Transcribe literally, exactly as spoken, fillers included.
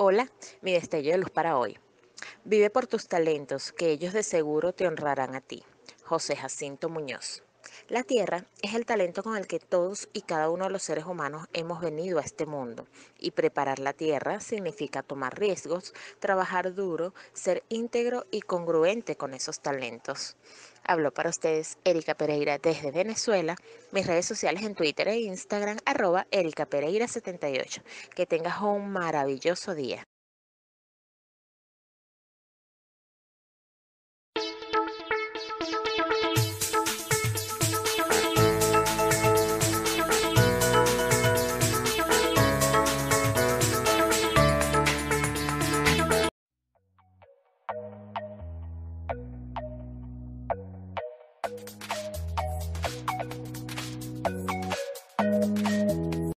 Hola, mi destello de luz para hoy. Vive por tus talentos, que ellos de seguro te honrarán a ti. José Jacinto Muñoz. La tierra es el talento con el que todos y cada uno de los seres humanos hemos venido a este mundo. Y preparar la tierra significa tomar riesgos, trabajar duro, ser íntegro y congruente con esos talentos. Habló para ustedes Erika Pereira desde Venezuela. Mis redes sociales en Twitter e Instagram, arroba Erika Pereira setenta y ocho. Que tengas un maravilloso día.